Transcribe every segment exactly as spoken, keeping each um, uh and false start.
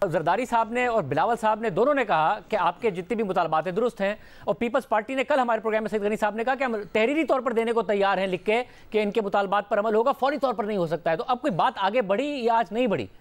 जरदारी साहब ने और बिलावल साहब ने दोनों ने कहा कि आपके जितनी भी मुतालबात दुरुस्त हैं, और पीपल्स पार्टी ने कल हमारे प्रोग्राम में सईद गनी साहब ने कहा कि हम तहरीरी तौर पर देने को तैयार हैं लिख के कि इनके मुतालबात पर अमल होगा, फौरी तौर पर नहीं हो सकता है। तो अब कोई बात आगे बढ़ी या आज नहीं बढ़ी?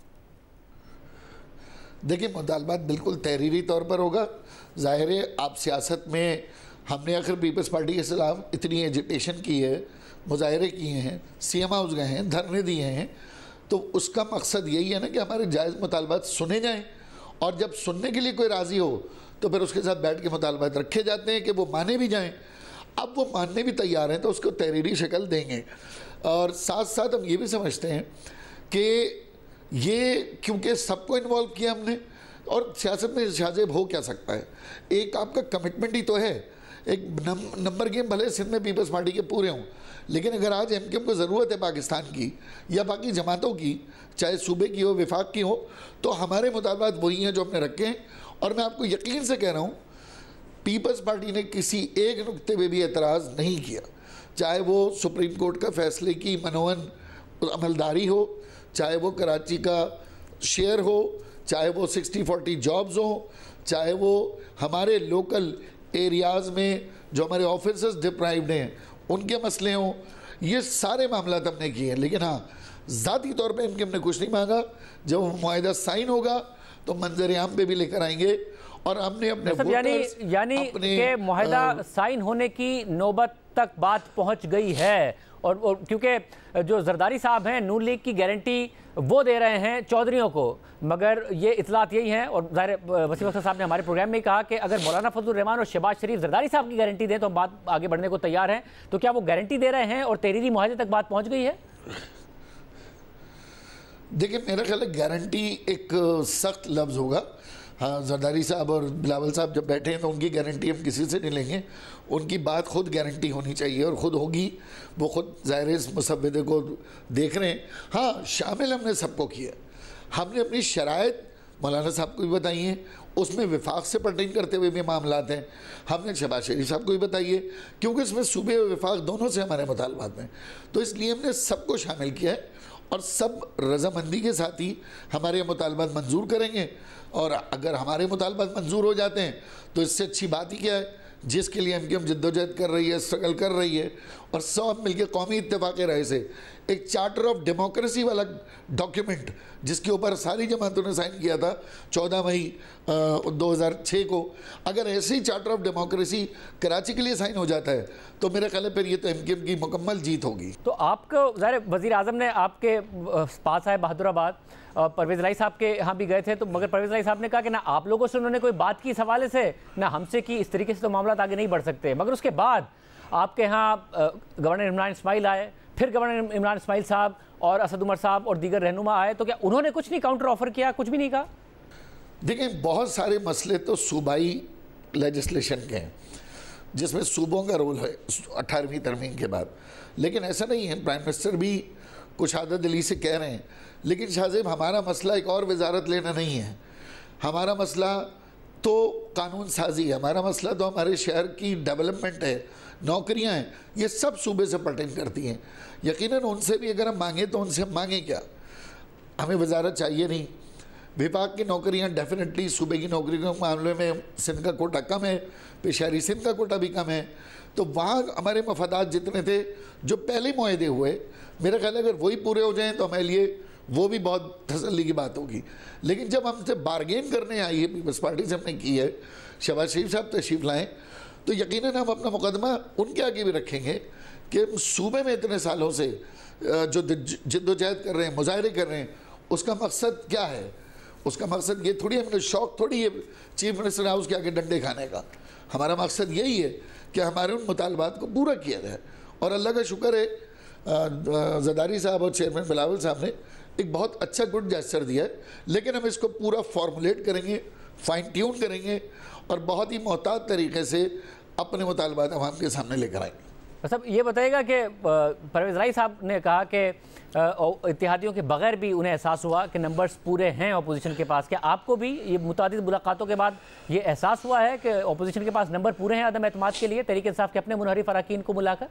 देखिए, मुतालबात बिल्कुल तहरीरी तौर पर होगा। जाहिर है आप सियासत में, हमने आखिर पीपल्स पार्टी के खिलाफ इतनी एजिटेशन की है, मुजाहरे किए हैं, सी एम हाउस गए हैं, धरने दिए हैं, तो उसका मकसद यही है ना कि हमारे जायज़ मुतालबात सुने जाएं, और जब सुनने के लिए कोई राज़ी हो तो फिर उसके साथ बैठ के मुतालबात रखे जाते हैं कि वो माने भी जाएं। अब वो मानने भी तैयार हैं तो उसको तहरीरी शक्ल देंगे। और साथ साथ हम ये भी समझते हैं कि ये क्योंकि सबको इन्वॉल्व किया हमने, और सियासत में शाजेब हो क्या सकता है, एक आपका कमिटमेंट ही तो है। एक नंबर गेम भले सिंध में पीपल्स पार्टी के पूरे हों, लेकिन अगर आज एम के एम को ज़रूरत है पाकिस्तान की या बाकी जमातों की, चाहे सूबे की हो, विफाक की हो, तो हमारे मुतालबात वही हैं जो हमने रखे हैं। और मैं आपको यकीन से कह रहा हूँ, पीपल्स पार्टी ने किसी एक नुक्ते पे भी एतराज़ नहीं किया, चाहे वो सुप्रीम कोर्ट का फैसले की मनोवन अमलदारी हो, चाहे वो कराची का शेयर हो, चाहे वो सिक्सटी फोर्टी जॉब्स हो, चाहे वो हमारे लोकल एरियाज़ में जो हमारे ऑफिसर्स डिप्राइव्ड हैं उनके मसले हों, ये सारे मामला हमने किए हैं। लेकिन हाँ, ज़ाती तौर पे इनके हमने कुछ नहीं मांगा। जब मुआहिदा साइन होगा तो मंजर आम पे भी लेकर आएंगे, और हमने अपने यानी यानी के मुआहिदा साइन होने की नौबत तक बात पहुंच गई है। और, और क्योंकि जो जरदारी साहब हैं नून लीग की गारंटी वो दे रहे हैं चौधरियों को, मगर ये इतलात यही हैं, और ज़ाहिर वसीम अख्तर साहब ने हमारे प्रोग्राम में कहा कि अगर मौलाना फजलुर रहमान और शहबाज शरीफ जरदारी साहब की गारंटी दें तो हम बात आगे बढ़ने को तैयार हैं। तो क्या वो गारंटी दे रहे हैं और तहरीरी मुआहदे तक बात पहुँच गई है? देखिए, मेरा ख्याल है गारंटी एक सख्त लफ्ज़ होगा। हाँ, जरदारी साहब और बिलावल साहब जब बैठे हैं तो उनकी गारंटी हम किसी से नहीं लेंगे। उनकी बात खुद गारंटी होनी चाहिए और ख़ुद होगी। वो खुद ज़ाहिर इस मुसव्वदे को देख रहे हैं। हाँ, शामिल हमने सबको किया। हमने अपनी शराइत मौलाना साहब को भी बताई हैं, उसमें विफाक से पर्टेन करते हुए भी मामलात हैं। हमने शहबाज शरीफ साहब को भी बताइए, क्योंकि इसमें सूबे और विफाक दोनों से हमारे मुतालबात हैं, तो इसलिए हमने सबको शामिल किया है। और सब रजामंदी के साथ ही हमारे मुतालबात मंजूर करेंगे। और अगर हमारे मुतालबात मंजूर हो जाते हैं तो इससे अच्छी बात ही क्या है, जिसके लिए एम के एम जद्दोजहद कर रही है, स्ट्रगल कर रही है, और सब मिलकर कौमी इत्तेफाक राय से एक चार्टर ऑफ डेमोक्रेसी वाला डॉक्यूमेंट जिसके ऊपर सारी जमातों ने साइन किया था चौदह मई दो हज़ार छः को, अगर ऐसे ही चार्टर ऑफ डेमोक्रेसी कराची के लिए साइन हो जाता है तो मेरे ख्याल है फिर ये तो एम के एम की मुकम्मल जीत होगी। तो आपको ज़ाहिर वज़ीर आज़म ने आपके पास आए बहादुराबाद, परवेज़ लाई साहब के यहाँ भी गए थे, तो मगर परवेज़ लाई साहब ने कहा कि ना आप लोगों से उन्होंने कोई बात की इस हवाले से, ना हमसे की, इस तरीके से तो मामला आगे नहीं बढ़ सकते। मगर उसके बाद आपके यहाँ गवर्नर इमरान इस्माइल आए, फिर गवर्नर इमरान इस्माइल साहब और असद उमर साहब और दीगर रहनुमा आए, तो क्या उन्होंने कुछ नहीं काउंटर ऑफर किया, कुछ भी नहीं कहा? देखिए, बहुत सारे मसले तो सूबाई लेजिस्लेशन के हैं जिसमें सूबों का रोल है अठारहवीं तरमीम के बाद, लेकिन ऐसा नहीं है। प्राइम मिनिस्टर भी कुछ आदत दिली से कह रहे हैं, लेकिन शाहजेब हमारा मसला एक और वजारत लेना नहीं है। हमारा मसला तो कानून साजी है, हमारा मसला तो हमारे शहर की डेवलपमेंट है, नौकरियां हैं, ये सब सूबे से पर्टेन करती हैं। यकीनन उनसे भी अगर हम मांगें तो उनसे हम मांगें क्या, हमें वजारत चाहिए नहीं। विभाग की नौकरियां डेफिनेटली, सूबे की नौकरी के मामले में सिंध का कोटा कम है, पेशारी सिंध का कोटा भी कम है, तो वहाँ हमारे मफादात जितने थे जो पहले मुआहदे हुए, मेरा ख्याल है अगर वही पूरे हो जाएँ तो हमारे लिए वो भी बहुत तसल्ली की बात होगी। लेकिन जब हमसे बारगेन करने आई है पीपल्स पार्टी से हमने की है, शहबाज शरीफ साहब तशरीफ़ लाएँ, तो यकीनन हम अपना मुकदमा उनके आगे भी रखेंगे कि सूबे में इतने सालों से जो जिद्दोजहद कर रहे हैं, मुजाहरे कर रहे हैं, उसका मकसद क्या है। उसका मकसद ये थोड़ी, हमने शौक़ थोड़ी है चीफ मिनिस्टर हाउस के आगे डंडे खाने का। हमारा मकसद यही है कि हमारे उन मुतालबात को पूरा किया जाए। और अल्लाह का शुक्र है, जरदारी साहब और चेयरमैन बिलावल साहब ने एक बहुत अच्छा गुड जेस्चर दिया है, लेकिन हम इसको पूरा फॉर्मुलेट करेंगे, फाइन ट्यून करेंगे और बहुत ही मोहतात तरीके से अपने मुतालबात अवाम के सामने लेकर आएंगे। सब ये बताइएगा कि परवेज़ लाई साहब ने कहा कि इत्तेहादियों के बगैर भी उन्हें एहसास हुआ कि नंबर्स पूरे हैं अपोजिशन के पास। क्या आपको भी ये मुतादिद मुलाकातों के बाद ये एहसास हुआ है कि अपोजिशन के पास नंबर पूरे हैं अदम एतमाद के लिए तहरीक इंसाफ के अपने मुनहरिफ अरकान को बुलाकर?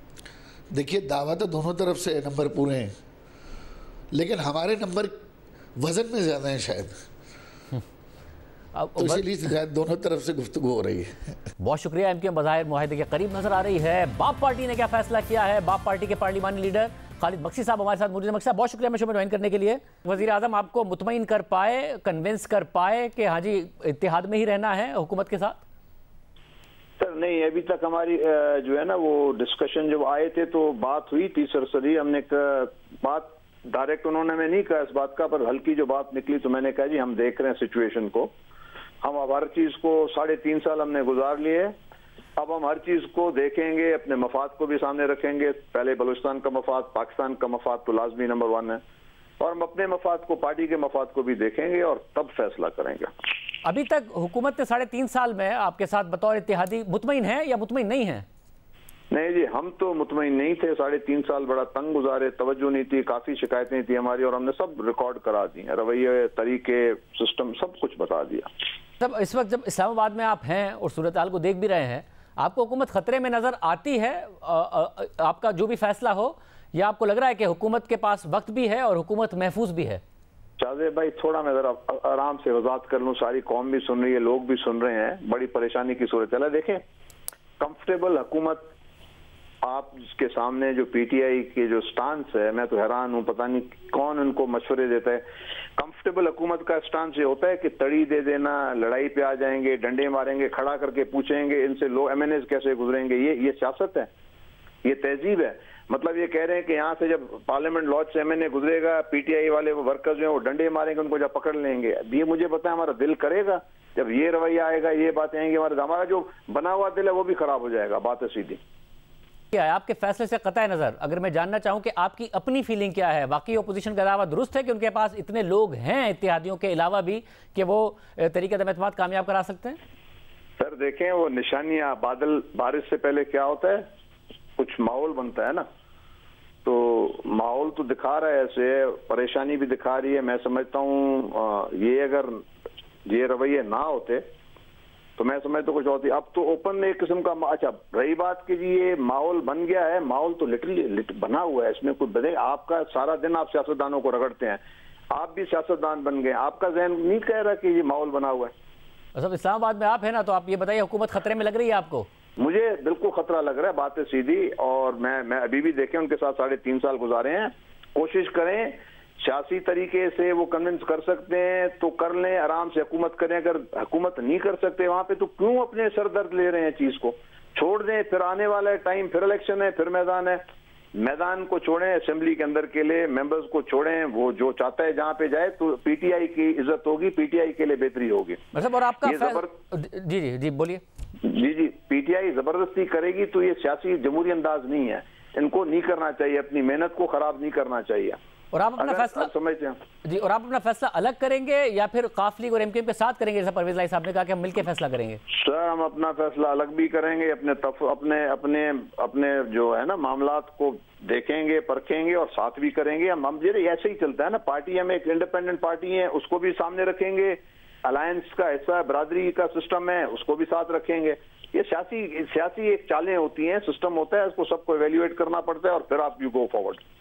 देखिए, दावा तो दोनों तरफ से नंबर पूरे हैं, लेकिन हमारे नंबर वजन में ज़्यादा हैं शायद, तो इसीलिए दोनों तरफ से गुफ्तगू हो रही है। बहुत शुक्रिया। एमक्यूएम बज़ाहिर मुआहिदे के करीब नजर आ रही है। बाप पार्टी ने क्या फैसला किया है? बाप पार्टी के पार्लिमानी लीडर खालिद बख्शी साहब हमारे साथ मौजूद हैं। बख्शी साहब बहुत शुक्रिया शो में ज्वाइन करने के लिए। वज़ीर आज़म आपको मुतमईन कर पाए, कन्विंस कर पाए कि हाँ जी इत्तेहाद में ही रहना है हुकूमत के साथ? सर नहीं, अभी तक हमारी जो है ना वो डिस्कशन जब आए थे तो बात हुई थी सरसरी, हमने बात डायरेक्ट उन्होंने मैं नहीं कहा इस बात का, पर हल्की जो बात निकली तो मैंने कहा जी हम देख रहे हैं सिचुएशन को, हम अब हर चीज को साढ़े तीन साल हमने गुजार लिए, अब हम हर चीज को देखेंगे, अपने मफाद को भी सामने रखेंगे। पहले बलूचिस्तान का मफाद, पाकिस्तान का मफाद तो लाजमी नंबर वन है, और हम अपने मफाद को, पार्टी के मफाद को भी देखेंगे और तब फैसला करेंगे। अभी तक हुकूमत ने साढ़े तीन साल में आपके साथ बतौर इत्तेहादी मुतमईन है या मुतमईन नहीं है? नहीं जी, हम तो मुतमईन नहीं थे। साढ़े तीन साल बड़ा तंग गुजारे, तवज्जो नहीं थी, काफी शिकायतें थी हमारी, और हमने सब रिकॉर्ड करा दी, रवैये, तरीके, सिस्टम सब कुछ बता दिया। तब इस वक्त जब इस्लामाबाद में आप हैं और सूरत हाल को देख भी रहे हैं, आपको हुकूमत खतरे में नजर आती है? आ, आ, आपका जो भी फैसला हो, या आपको लग रहा है कि हुकूमत के पास वक्त भी है और हुकूमत महफूज भी है? शाहजेब भाई थोड़ा मैं जरा आराम से वजाहत कर लूं, सारी कौम भी सुन रही है, लोग भी सुन रहे हैं, बड़ी परेशानी की सूरत है। देखें, कंफर्टेबल हुकूमत आप जिसके सामने जो पीटीआई के जो स्टांस है, मैं तो हैरान हूं, पता नहीं कौन उनको मशवरे देता है। कंफर्टेबल हुकूमत का स्टांस ये होता है कि तड़ी दे देना, लड़ाई पे आ जाएंगे, डंडे मारेंगे, खड़ा करके पूछेंगे इनसे लो एमएनएस कैसे गुजरेंगे। ये ये सियासत है, ये तहजीब है। मतलब ये कह रहे हैं कि यहाँ से जब पार्लियामेंट लॉज से एमएनए गुजरेगा, पीटीआई वाले वो वर्कर्स जो हैं वो डंडे मारेंगे, उनको जब पकड़ लेंगे। ये मुझे पता है हमारा दिल करेगा जब ये रवैया आएगा, ये बातें आएंगी, हमारा हमारा जो बना हुआ दिल है वो भी खराब हो जाएगा। बात है सीधी। क्या है आपके फैसले से कतई नजर, अगर मैं जानना चाहूं कि आपकी अपनी फीलिंग क्या है? वाकई अपोजिशन का दावा दुरुस्त है कि उनके पास इतने लोग हैं इत्तेहादियों के अलावा भी कि वो तरीके से एतमाद कामयाब करा सकते हैं? सर देखें, वो निशानियां, बादल बारिश से पहले क्या होता है, कुछ माहौल बनता है ना, तो माहौल तो दिखा रहा है, ऐसे परेशानी भी दिखा रही है। मैं समझता हूँ ये अगर ये रवैये ना होते तो मैं समझता कुछ होती। अब तो ओपन में एक किस्म का, अच्छा रही बात कि जी ये माहौल बन गया है, माहौल तो लिटरली लिट बना हुआ है, इसमें कुछ बने। आपका सारा दिन आप सियासतदानों को रगड़ते हैं, आप भी सियासतदान बन गए, आपका जहन नहीं कह रहा कि ये माहौल बना हुआ है। सब इस्लामाबाद में आप है ना, तो आप ये बताइए हुकूमत खतरे में लग रही है आपको? मुझे बिल्कुल खतरा लग रहा है, बात है सीधी। और मैं मैं अभी भी देखें उनके साथ साढ़े तीन साल गुजारे हैं, कोशिश करें सियासी तरीके से वो कन्विंस कर सकते हैं तो कर लें, आराम से हुकूमत करें। अगर हुकूमत नहीं कर सकते वहां पे तो क्यों अपने सर दर्द ले रहे हैं, चीज को छोड़ दें। फिर आने वाला है टाइम, फिर इलेक्शन है, फिर मैदान है, मैदान को छोड़ें, असेंबली के अंदर के लिए मेंबर्स को छोड़ें, वो जो चाहता है जहां पे जाए, तो पीटीआई की इज्जत होगी, पीटीआई के लिए बेहतरी होगी। मतलब और आपका जबर... जी जी जी बोलिए। जी जी, पीटीआई जबरदस्ती करेगी तो ये सियासी जमहूरी अंदाज नहीं है, इनको नहीं करना चाहिए, अपनी मेहनत को खराब नहीं करना चाहिए। और आप अपना फैसला समझते हैं जी, और आप अपना फैसला अलग करेंगे या फिर काफ लीग और एमक्यूएम के साथ करेंगे, जैसा परवेज लाई साहब ने कहा कि हम मिलकर फैसला करेंगे? सर हम अपना फैसला अलग भी करेंगे, अपने तफ, अपने अपने अपने जो है ना मामलात को देखेंगे, परखेंगे और साथ भी करेंगे। हम हम ये ऐसे ही चलता है ना, पार्टी हम एक इंडिपेंडेंट पार्टी है, उसको भी सामने रखेंगे, अलायंस का हिस्सा बरादरी का सिस्टम है, उसको भी साथ रखेंगे। ये सियासी सियासी एक चालें होती हैं, सिस्टम होता है, उसको सबको इवेल्युएट करना पड़ता है और फिर आप यू गो फॉरवर्ड।